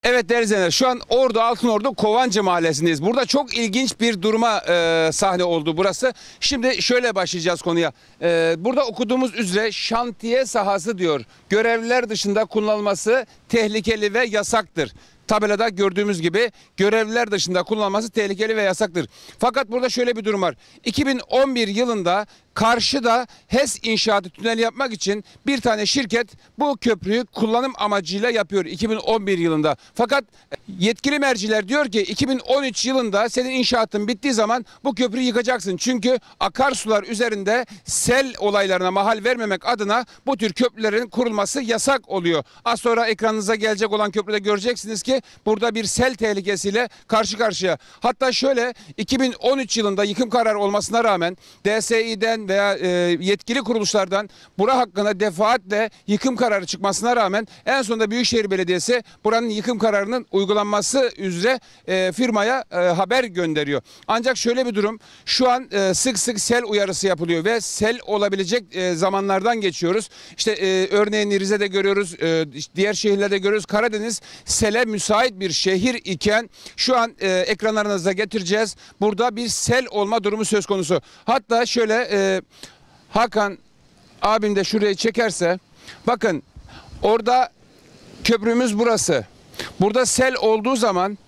Evet değerli izleyenler, şu an Ordu Altınordu Kovancı Mahallesi'ndeyiz. Burada çok ilginç bir duruma sahne oldu burası. Şimdi şöyle başlayacağız konuya. Burada okuduğumuz üzere şantiye sahası diyor. Görevliler dışında kullanılması tehlikeli ve yasaktır. Tabelada gördüğümüz gibi görevliler dışında kullanılması tehlikeli ve yasaktır. Fakat burada şöyle bir durum var. 2011 yılında karşıda HES inşaatı tünel yapmak için bir tane şirket bu köprüyü kullanım amacıyla yapıyor 2011 yılında. Fakat yetkili merciler diyor ki 2013 yılında senin inşaatın bittiği zaman bu köprüyü yıkacaksın. Çünkü akarsular üzerinde sel olaylarına mahal vermemek adına bu tür köprülerin kurulması yasak oluyor. Az sonra ekranınıza gelecek olan köprüde göreceksiniz ki burada bir sel tehlikesiyle karşı karşıya. Hatta şöyle 2013 yılında yıkım kararı olmasına rağmen DSİ'den veya yetkili kuruluşlardan bura hakkında defaatle yıkım kararı çıkmasına rağmen en sonunda Büyükşehir Belediyesi buranın yıkım kararının uygulanması üzere firmaya haber gönderiyor. Ancak şöyle bir durum, şu an sık sık sel uyarısı yapılıyor ve sel olabilecek zamanlardan geçiyoruz. İşte örneğin Rize'de görüyoruz, diğer şehirlerde görüyoruz. Karadeniz sele müsait bir şehir iken şu an ekranlarınıza getireceğiz. Burada bir sel olma durumu söz konusu. Hatta şöyle Hakan abim de şurayı çekerse, bakın orada köprümüz burası. Burada sel olduğu zaman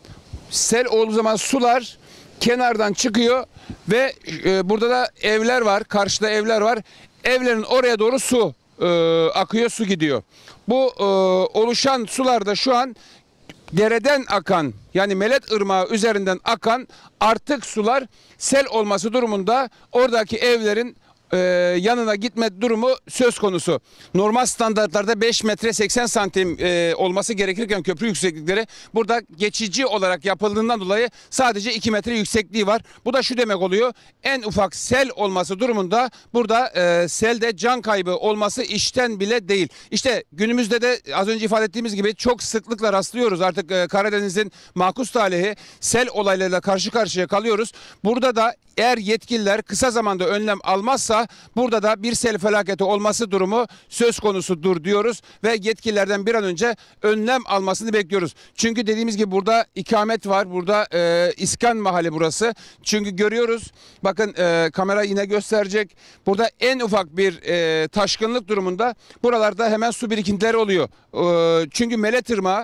sular kenardan çıkıyor ve burada da evler var, karşıda evler var. Evlerin oraya doğru su akıyor, su gidiyor. Bu oluşan sularda şu an dereden akan, yani Melet Irmağı üzerinden akan artık sular sel olması durumunda oradaki evlerin yanına gitme durumu söz konusu. Normal standartlarda 5 metre 80 santim olması gerekirken köprü yükseklikleri burada geçici olarak yapıldığından dolayı sadece 2 metre yüksekliği var. Bu da şu demek oluyor: en ufak sel olması durumunda burada selde can kaybı olması işten bile değil. İşte günümüzde de az önce ifade ettiğimiz gibi çok sıklıkla rastlıyoruz. Artık Karadeniz'in makus talihi sel olaylarıyla karşı karşıya kalıyoruz. Burada da eğer yetkililer kısa zamanda önlem almazsa burada da bir sel felaketi olması durumu söz konusudur diyoruz ve yetkililerden bir an önce önlem almasını bekliyoruz. Çünkü dediğimiz gibi burada ikamet var. Burada İskan Mahalle burası. Çünkü görüyoruz. Bakın kamera yine gösterecek. Burada en ufak bir taşkınlık durumunda buralarda hemen su birikintileri oluyor. Çünkü Melet Irmağı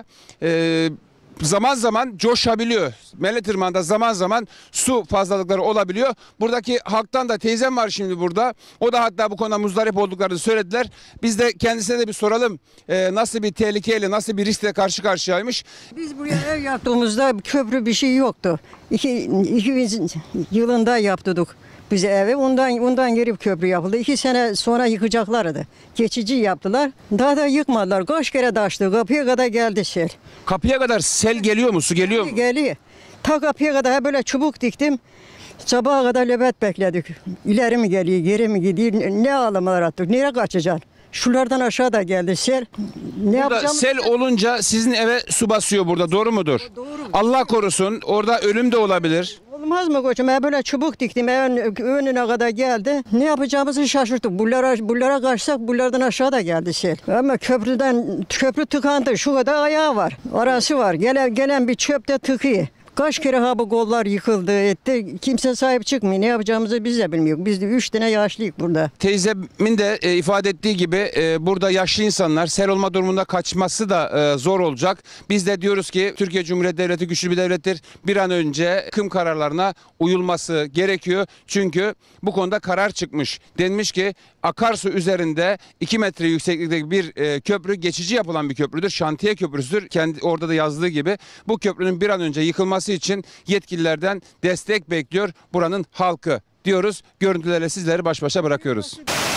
zaman zaman coşabiliyor. Melet Irmağı'nda zaman zaman su fazlalıkları olabiliyor. Buradaki halktan da teyzem var şimdi burada. O da hatta bu konuda muzdarip olduklarını söylediler. Biz de kendisine de bir soralım. Nasıl bir tehlikeyle, nasıl bir riskle karşı karşıyaymış. Biz buraya ev yaptığımızda köprü bir şey yoktu. 2000 yılında yaptırdık bize evi. Ondan geri köprü yapıldı. 2 sene sonra yıkacaklardı. Geçici yaptılar. Daha da yıkmadılar. Kaç kere taştı. Kapıya kadar geldi sel. Kapıya kadar sel geliyor mu? Su geliyor mu? Geliyor. Ta kapıya kadar böyle çubuk diktim. Sabaha kadar nöbet bekledik. İleri mi geliyor, geri mi gidiyor? Ne ağlamalar attık? Nereye kaçacaksın? Şulardan aşağı da geldi sel. Ne yapacağım? Sel olunca sizin eve su basıyor burada, doğru mudur? Doğru. Allah korusun, orada ölüm de olabilir. Olmaz mı koçum? Ben böyle çubuk diktim. Evin önüne kadar geldi. Ne yapacağımızı şaşırttık. Bunlara kaçsak bunlardan aşağı da geldi sel. Ama köprü tıkandı. Şu kadar ayağı var. Arası var. Gelen bir çöpte tıkıyor. Kaç kere bu kollar yıkıldı etti. Kimse sahip çıkmıyor. Ne yapacağımızı biz de bilmiyoruz. Biz de 3 tane yaşlıyız burada. Teyzemin de ifade ettiği gibi burada yaşlı insanlar sel olma durumunda kaçması da zor olacak. Biz de diyoruz ki Türkiye Cumhuriyeti Devleti güçlü bir devlettir. Bir an önce yıkım kararlarına uyulması gerekiyor. Çünkü bu konuda karar çıkmış. Denmiş ki akarsu üzerinde 2 metre yükseklikteki bir köprü geçici yapılan bir köprüdür. Şantiye köprüsüdür. Orada da yazdığı gibi bu köprünün bir an önce yıkılması için yetkililerden destek bekliyor buranın halkı diyoruz. Görüntülerle sizleri baş başa bırakıyoruz.